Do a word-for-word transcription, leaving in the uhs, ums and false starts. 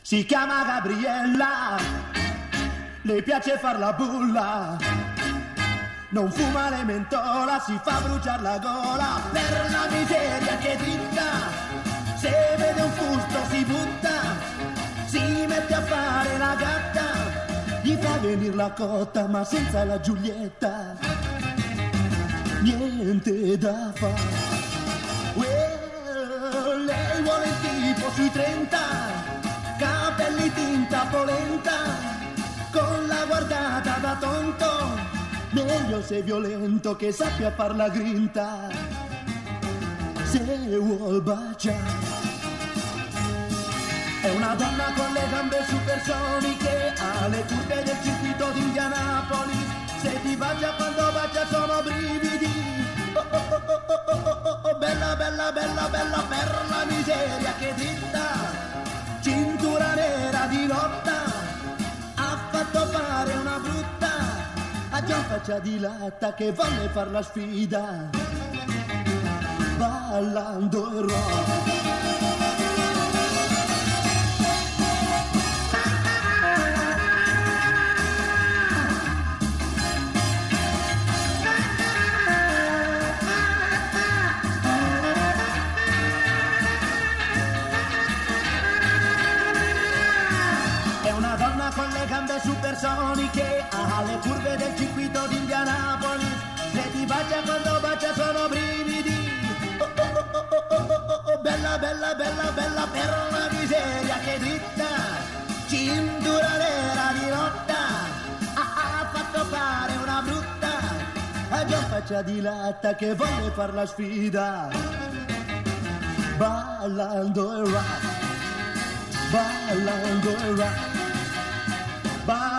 Si chiama Gabriella, le piace far la bulla, non fuma le mentola, si fa bruciare la gola. Per la miseria che dritta, se vede un fusto si butta, si mette a fare la gatta, gli fa venire la cotta ma senza la Giulietta niente da fare. Well, lei vuole il tipo sui trenta, capelli tinta polenta, con la guardata da tonto, meglio se violento che sappia far la grinta. Se vuol baciare è una donna con le gambe supersoniche, ha le curve del circuito di Indianapolis, se ti bacia quando bacia sono brividi. Oh, oh, oh, oh, oh, oh, oh, oh, bella, bella, bella, bella, per la miseria che dritta, cintura nera di lotta, ha fatto fare una brutta, a già faccia di latta che volle far la sfida, ballando il rock. Con le gambe supersoniche, ha le curve del circuito di Indianapolis, se ti bacia quando bacia sono brividi. Oh, oh, oh, oh, oh, oh, oh, oh, bella, bella, bella, bella, per la miseria che dritta, cintura nera di lotta, ha, ha fatto fare una brutta, ha già faccia di latta che volle far la sfida, ballando il rock, ballando il rock. Bye.